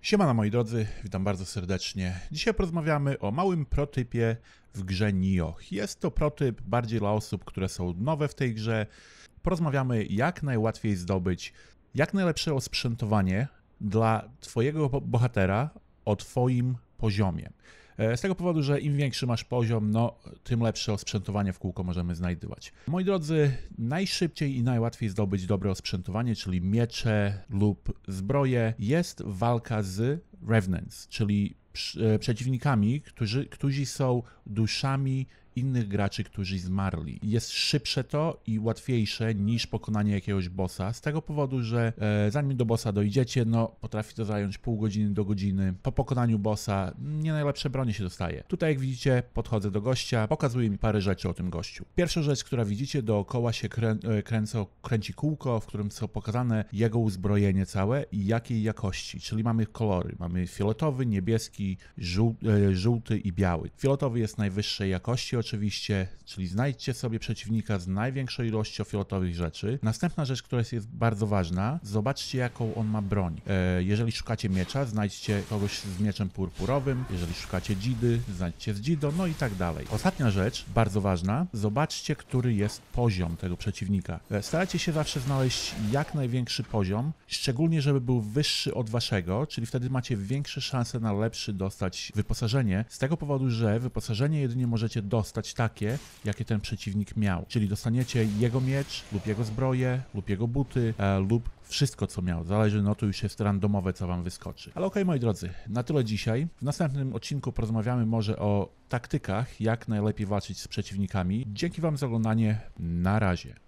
Siemano moi drodzy, witam bardzo serdecznie. Dzisiaj porozmawiamy o małym protypie w grze Nioh. Jest to protyp bardziej dla osób, które są nowe w tej grze. Porozmawiamy, jak najłatwiej zdobyć jak najlepsze osprzętowanie dla twojego bohatera o twoim poziomie. Z tego powodu, że im większy masz poziom, tym lepsze osprzętowanie w kółko możemy znajdywać. Moi drodzy, najszybciej i najłatwiej zdobyć dobre osprzętowanie, czyli miecze lub zbroje, jest walka z Revenants, czyli przeciwnikami, którzy są duszami innych graczy, którzy zmarli. Jest szybsze to i łatwiejsze niż pokonanie jakiegoś bossa, z tego powodu, że zanim do bossa dojdziecie, potrafi to zająć pół godziny do godziny. Po pokonaniu bossa nie najlepsze bronie się dostaje. Tutaj jak widzicie, podchodzę do gościa, pokazuje mi parę rzeczy o tym gościu. Pierwsza rzecz, która widzicie, dookoła się kręci kółko, w którym są pokazane jego uzbrojenie całe i jakiej jakości, czyli mamy kolory. Mamy fioletowy, niebieski, żółty i biały. Fioletowy jest najwyższej jakości oczywiście, czyli znajdźcie sobie przeciwnika z największą ilością fioletowych rzeczy. Następna rzecz, która jest bardzo ważna, zobaczcie jaką on ma broń. Jeżeli szukacie miecza, znajdźcie kogoś z mieczem purpurowym, jeżeli szukacie dzidy, znajdźcie z dzidą, no i tak dalej. Ostatnia rzecz, bardzo ważna, zobaczcie, który jest poziom tego przeciwnika. Starajcie się zawsze znaleźć jak największy poziom, szczególnie żeby był wyższy od waszego, czyli wtedy macie większe szanse na lepszy dostać wyposażenie, z tego powodu, że wyposażenie jedynie możecie dostać takie, jakie ten przeciwnik miał. Czyli dostaniecie jego miecz, lub jego zbroję, lub jego buty, lub wszystko, co miał. Zależy, to już jest randomowe, co wam wyskoczy. Ale okej, moi drodzy, na tyle dzisiaj. W następnym odcinku porozmawiamy może o taktykach, jak najlepiej walczyć z przeciwnikami. Dzięki wam za oglądanie. Na razie.